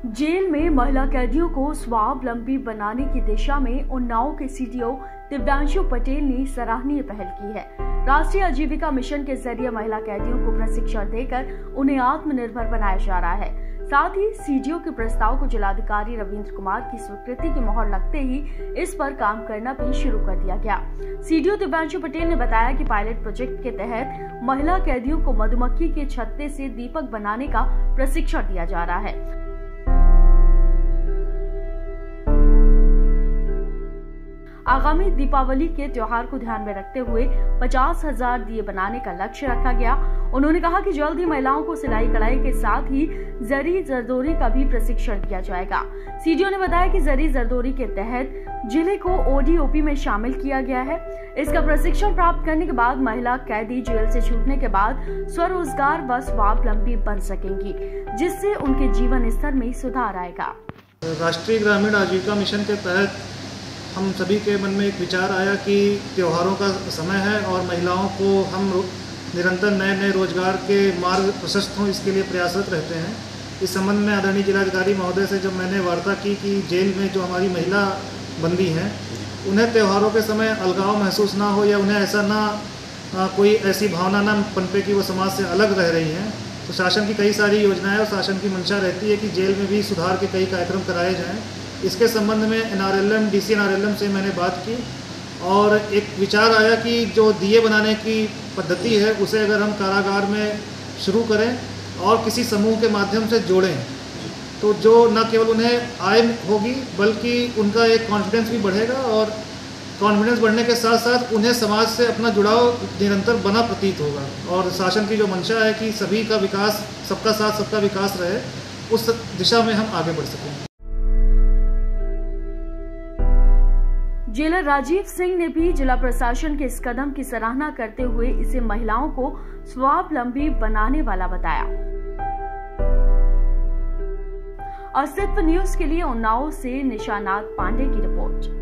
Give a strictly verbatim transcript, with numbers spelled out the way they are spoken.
Jail में महिला कैदियों को स्वावलंबी बनाने की दिशा में उन्नाव के सीडीओ दिव्यांशु पटेल ने सराहनीय पहल की है। राष्ट्रीय आजीविका मिशन के जरिए महिला कैदियों को प्रशिक्षण देकर उन्हें आत्मनिर्भर बनाया जा रहा है। साथ ही सीडीओ के प्रस्ताव को जिलाधिकारी रविंद्र कुमार की स्वीकृति की मोहर लगते ही इस पर काम करना भी शुरू कर दिया गया। सीडीओ दिव्यांशु पटेल ने बताया कि पायलट प्रोजेक्ट के तहत महिला कैदियों को मधुमक्खी के छत्ते से दीपक बनाने का प्रशिक्षण दिया जा रहा है। आगामी दीपावली के त्योहार को ध्यान में रखते हुए पचास हजार दिए बनाने का लक्ष्य रखा गया। उन्होंने कहा कि जल्द ही महिलाओं को सिलाई कढ़ाई के साथ ही जरी जरदोरी का भी प्रशिक्षण दिया जाएगा। सीडीओ ने बताया कि जरी जरदोरी के तहत जिले को ओडीओपी में शामिल किया गया है। इसका प्रशिक्षण प्राप्त करने के बाद महिला कैदी जेल से छूटने के बाद स्वरोजगार व स्वावलंबी बन सकेंगी, जिससे उनके जीवन स्तर में सुधार आएगा। राष्ट्रीय ग्रामीण आजीविका मिशन के तहत हम सभी के मन में एक विचार आया कि त्योहारों का समय है और महिलाओं को हम निरंतर नए नए रोजगार के मार्ग प्रशस्त हों, इसके लिए प्रयासरत रहते हैं। इस संबंध में आदरणीय जिलाधिकारी महोदय से जब मैंने वार्ता की कि जेल में जो हमारी महिला बंदी हैं उन्हें त्योहारों के समय अलगाव महसूस ना हो या उन्हें ऐसा ना आ, कोई ऐसी भावना ना पनपे कि वो समाज से अलग रह रही हैं, तो शासन की कई सारी योजनाएं और शासन की मंशा रहती है कि जेल में भी सुधार के कई कार्यक्रम कराए जाएँ। इसके संबंध में एनआरएलएम डीसी एनआरएलएम से मैंने बात की और एक विचार आया कि जो दिए बनाने की पद्धति है उसे अगर हम कारागार में शुरू करें और किसी समूह के माध्यम से जोड़ें तो जो न केवल उन्हें आय होगी बल्कि उनका एक कॉन्फिडेंस भी बढ़ेगा और कॉन्फिडेंस बढ़ने के साथ साथ उन्हें समाज से अपना जुड़ाव निरंतर बना प्रतीत होगा। और शासन की जो मंशा है कि सभी का विकास, सबका साथ सबका विकास रहे, उस दिशा में हम आगे बढ़ सकें। जेलर राजीव सिंह ने भी जिला प्रशासन के इस कदम की सराहना करते हुए इसे महिलाओं को स्वावलंबी बनाने वाला बताया। अस्तित्व न्यूज के लिए उन्नाव से निशानाथ पांडे की रिपोर्ट।